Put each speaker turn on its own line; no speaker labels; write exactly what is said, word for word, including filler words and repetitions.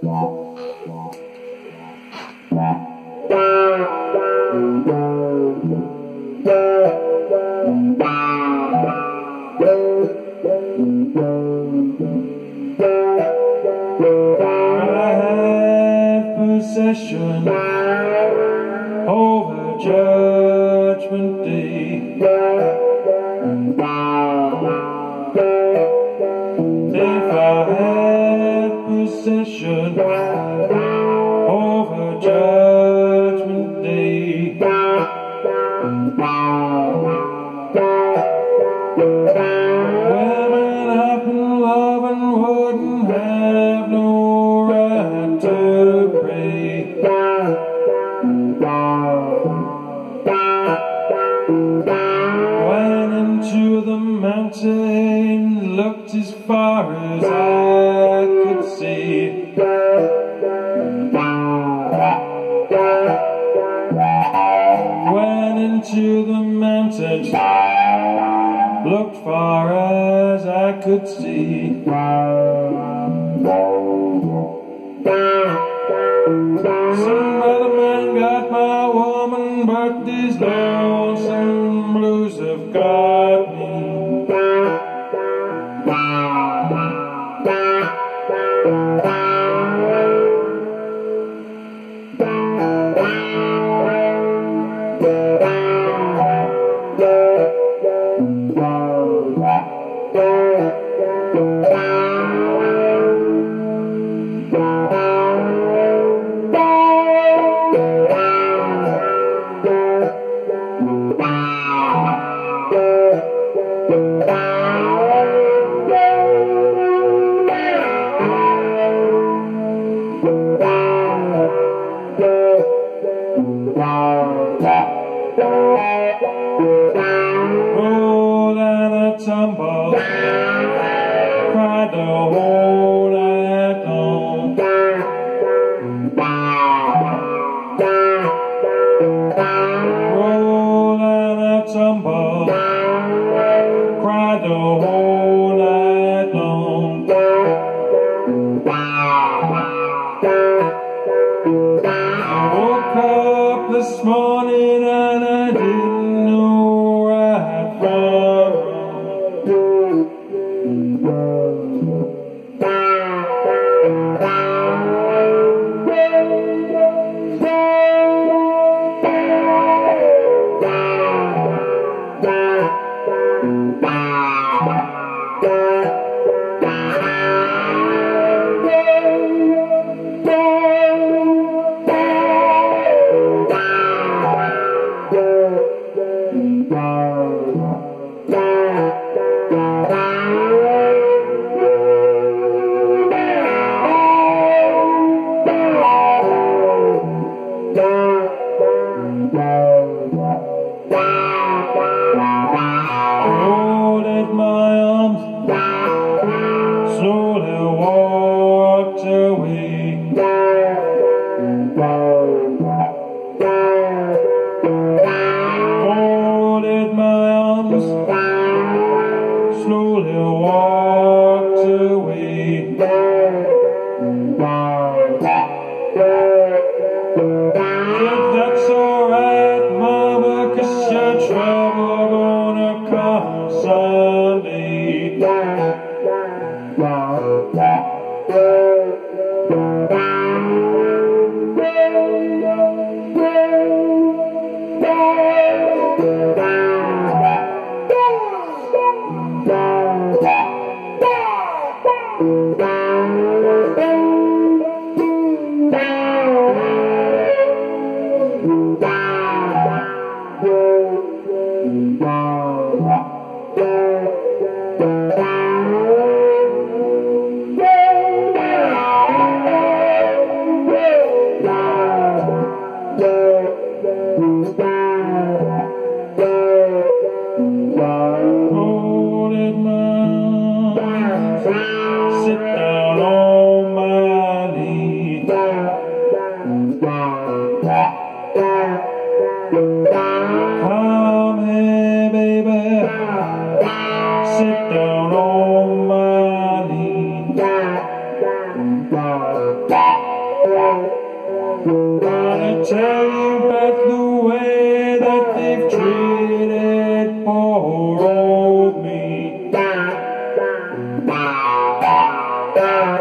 Possession over Judgment Day. If I had possession over Judgment Day, women I've been loving wouldn't have no right to pray. Went into the mountain, looked as far as I could see. Went into the mountain, looked far as I could see. Some other man got my woman, but these lonesome blues have got me. Rolled and a tumble, cried the whole night long. Rolled and a tumble, cried the whole night long. I woke up this morning and I didn't know right from wrong. Folded my arms, slowly walked away. Folded my arms, slowly walked away. Said that's alright, mama, 'cause your trouble gonna come someday. Holding my arms, sit down on my knee. Gonna tell you about the way that they've treated poor old me.